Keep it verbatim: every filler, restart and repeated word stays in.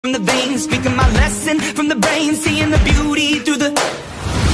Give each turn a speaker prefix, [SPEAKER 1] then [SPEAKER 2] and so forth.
[SPEAKER 1] From the veins, speaking my lesson from the brain, seeing the beauty through the